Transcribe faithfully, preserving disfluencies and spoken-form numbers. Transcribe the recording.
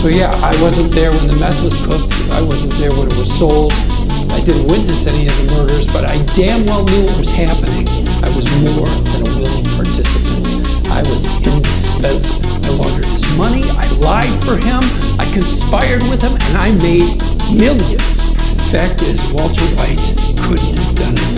So yeah, I wasn't there when the meth was cooked. I wasn't there when it was sold. I didn't witness any of the murders, but I damn well knew what was happening. I was more than a willing participant. I was indispensable. I laundered his money, I lied for him, I conspired with him, and I made millions. Fact is, Walter White couldn't have done it